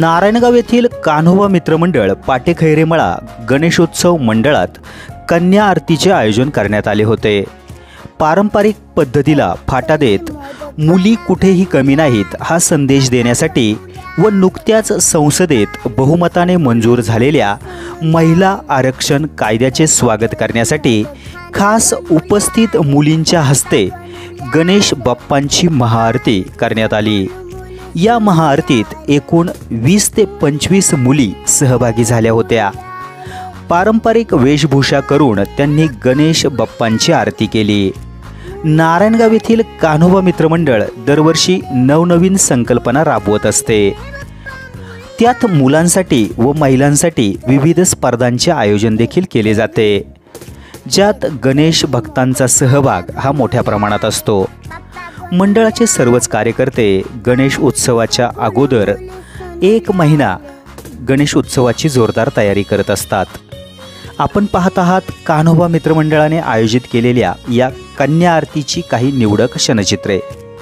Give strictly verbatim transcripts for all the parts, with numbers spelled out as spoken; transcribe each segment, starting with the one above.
नारायणगाव येथील कान्होबा मित्रमंडळ पाटेखैरेमळा गणेशोत्सव मंडळात कन्या आरतीचे आयोजन करण्यात आले होते। पारंपरिक पद्धतीला फाटा देत मुली कुठेही कमी नाहीत हा संदेश देण्यासाठी व नुकत्याच संसदेत बहुमताने मंजूर झालेल्या महिला आरक्षण कायद्याचे स्वागत करण्यासाठी खास उपस्थित मुलींच्या हस्ते गणेश बाप्पांची महाआरती करण्यात आली। या महाआरतीत एकूण वीस ते पंचवीस मुली सहभागी झाल्या होत्या। पारंपरिक वेशभूषा करून त्यांनी गणेश बाप्पांची आरती केली। नारायणगाव येथील कान्होबा मित्रमंडळ दरवर्षी नवनवीन संकल्पना राबवत असते। त्यात मुलांसाठी व महिलांसाठी विविध स्पर्धांचे आयोजन देखील केले जाते, ज्यात गणेश भक्तांचा सहभाग हा मोठ्या प्रमाणात असतो। मंडळाचे सर्वच कार्यकर्ते गणेश उत्सवाच्या अगोदर एक महिना गणेश उत्सवाची जोरदार तयारी करत असतात। आपण पाहत आहात कान्होबा मित्रमंडळाने आयोजित केलेल्या या कन्या आरतीची काही निवडक क्षणचित्रे।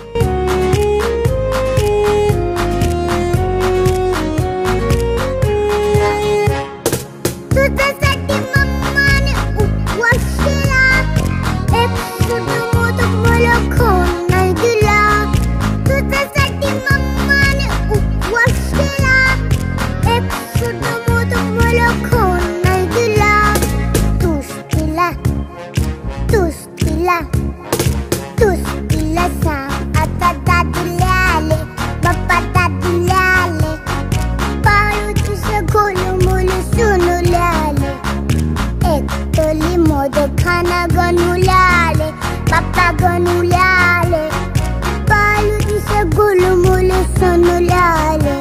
खाना गणुल्याले बाप्पा गणुल्याले पालू दिसे गुलमुल सनुल्याले।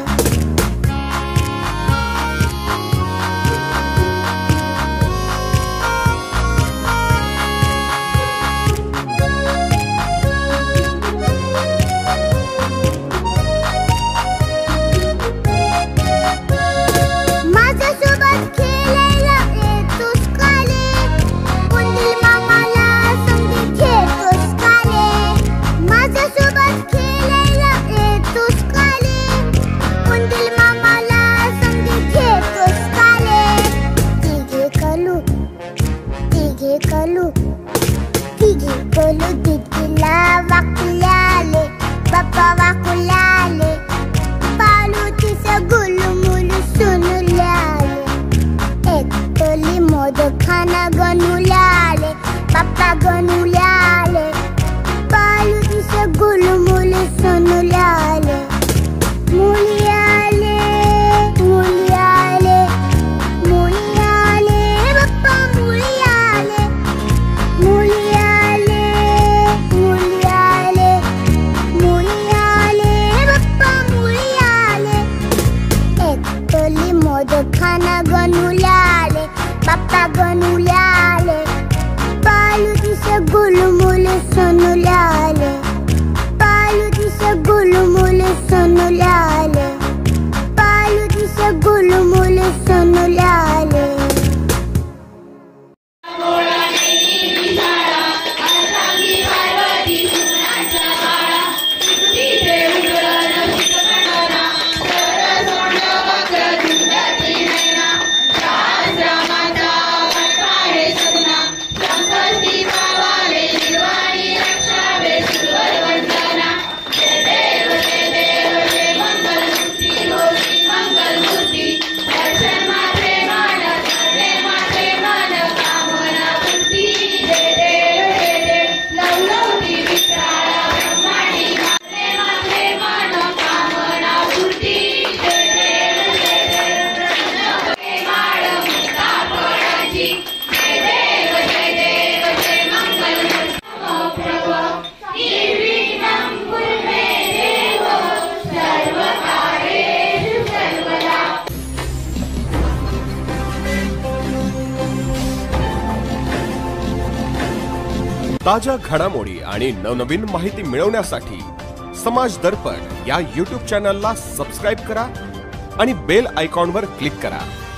खाना गणुल्याले बाप्पा गणुल्याले पालू दिसे गुलमुल सनुल्याले। मुली आले मुली आले मुली आले बाप्पा मुली आले मुली आले मुली आले मुली आले बाप्पा मुली आले। एक टोली मोदक खाना गणुल्याले बाप्पा गणुल्याले पालू दिसे गुलमुल सनुल्याले पालू दिसे गुलमुल सनुल्याले पालू दिसे गुलमुल सनुल्याले। ताजा घडामोडी आणि नवनवीन माहिती मिळवण्यासाठी समाज दर्पण या यूट्यूब चॅनलला सबस्क्राइब करा आणि बेल आयकॉनवर क्लिक करा।